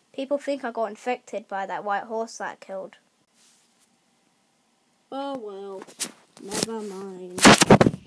People think I got infected by that white horse that I killed. Oh well, never mind.